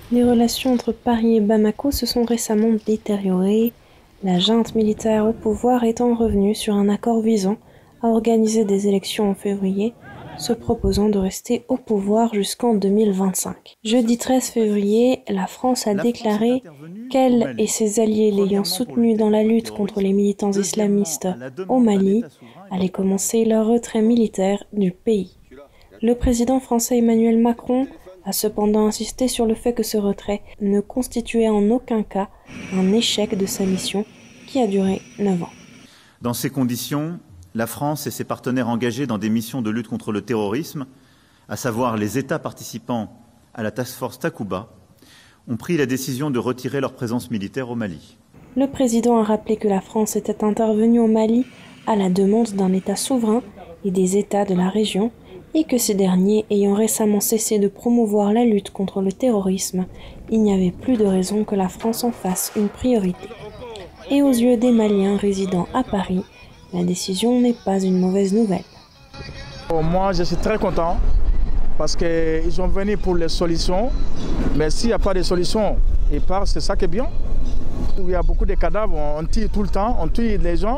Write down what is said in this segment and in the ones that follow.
Les relations entre Paris et Bamako se sont récemment détériorées, la junte militaire au pouvoir étant revenue sur un accord visant à organiser des élections en février, se proposant de rester au pouvoir jusqu'en 2025. Jeudi 13 février, la France a déclaré qu'elle et ses alliés l'ayant soutenue dans la lutte contre les militants islamistes au Mali allaient commencer leur retrait militaire du pays. Le président français Emmanuel Macron a cependant insisté sur le fait que ce retrait ne constituait en aucun cas un échec de sa mission qui a duré 9 ans. Dans ces conditions, la France et ses partenaires engagés dans des missions de lutte contre le terrorisme, à savoir les États participants à la Task Force Takuba, ont pris la décision de retirer leur présence militaire au Mali. Le président a rappelé que la France était intervenue au Mali à la demande d'un État souverain et des États de la région, et que ces derniers ayant récemment cessé de promouvoir la lutte contre le terrorisme, il n'y avait plus de raison que la France en fasse une priorité. Et aux yeux des Maliens résidant à Paris, la décision n'est pas une mauvaise nouvelle. Moi, je suis très content parce qu'ils sont venus pour les solutions, mais s'il n'y a pas de solution, ils partent, c'est ça qui est bien. Il y a beaucoup de cadavres, on tue tout le temps, on tue les gens,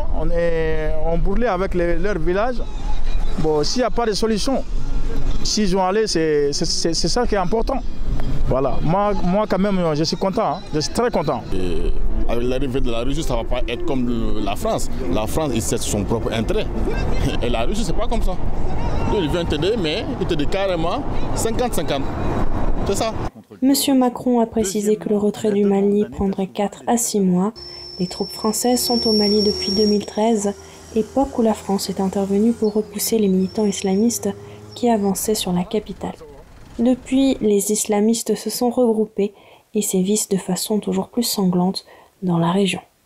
on brûle avec leur village. Bon, s'il n'y a pas de solution, s'ils ont allé, c'est ça qui est important. Voilà, moi quand même, je suis content, hein. Je suis très content. Et avec l'arrivée de la Russie, ça ne va pas être comme la France. La France, il sait son propre intérêt. Et la Russie, ce n'est pas comme ça. Il vient t'aider, mais il te dit carrément 50-50. C'est ça. Monsieur Macron a précisé que le retrait du Mali prendrait 4 à 6 mois. Les troupes françaises sont au Mali depuis 2013, époque où la France est intervenue pour repousser les militants islamistes qui avançaient sur la capitale. Depuis, les islamistes se sont regroupés et sévissent de façon toujours plus sanglante dans la région.